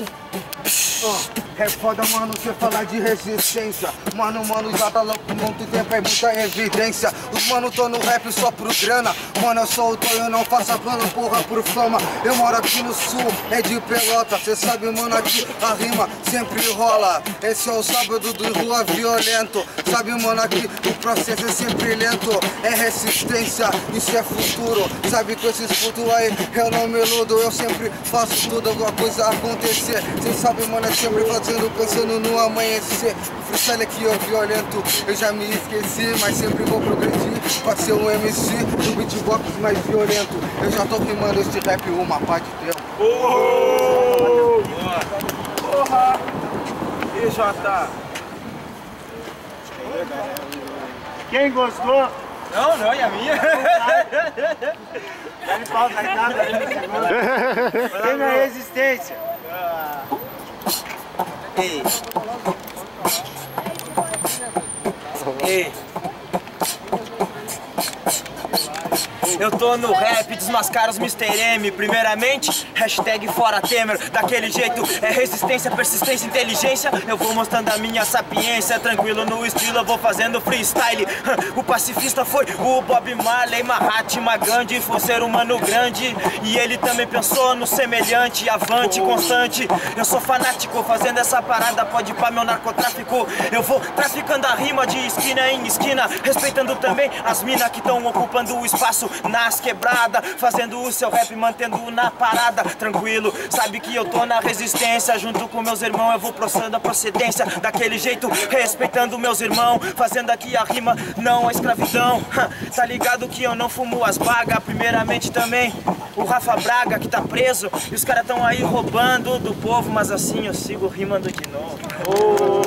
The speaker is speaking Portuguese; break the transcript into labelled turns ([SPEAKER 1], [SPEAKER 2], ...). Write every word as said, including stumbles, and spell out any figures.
[SPEAKER 1] É foda, mano, cê falar de resistência. Mano, mano, já tá louco por muito tempo, é muita evidência. Os mano tão no rap só por grana. Mano, eu sou o Tonho, não faça plano, porra, por fama. Eu moro aqui no sul, é de Pelota. Cê sabe, mano, aqui a rima sempre rola. Esse é o sábado do Rua Violento. Sabe, mano, aqui o processo é sempre lento. É resistência, isso é futuro. Sabe, com esses putos aí, eu não me iludo. Eu sempre faço tudo, alguma coisa acontecer. Cê sabe, mano, é sempre fazendo, pensando no amanhecer. O freestyle aqui é violento, eu já me esqueci, mas sempre vou progredir pra ser um M C do beatbox mais violento. Eu já tô rimando este rap uma pá de tempo.
[SPEAKER 2] Oh! Porra! E J?
[SPEAKER 3] Quem gostou?
[SPEAKER 2] Não, não, e a minha?
[SPEAKER 3] Não falta nada aí. Tem na resistência.
[SPEAKER 2] Ei. Ei. Eu tô no rap, desmascara os mister M. Primeiramente, hashtag fora Temer. Daquele jeito, é resistência, persistência, inteligência. Eu vou mostrando a minha sapiência. Tranquilo no estilo, eu vou fazendo freestyle. O pacifista foi o Bob Marley, Mahatma Gandhi. Foi um ser humano grande e ele também pensou no semelhante. Avante, constante. Eu sou fanático, fazendo essa parada. Pode ir pra meu narcotráfico. Eu vou traficando a rima de esquina em esquina, respeitando também as minas que estão ocupando o espaço nas quebradas, fazendo o seu rap, mantendo na parada. Tranquilo, sabe que eu tô na resistência. Junto com meus irmãos eu vou processando a procedência. Daquele jeito, respeitando meus irmãos, fazendo aqui a rima, não a escravidão. Tá ligado que eu não fumo as bagas. Primeiramente também o Rafa Braga, que tá preso, e os caras tão aí roubando do povo. Mas assim eu sigo rimando de novo. Oh.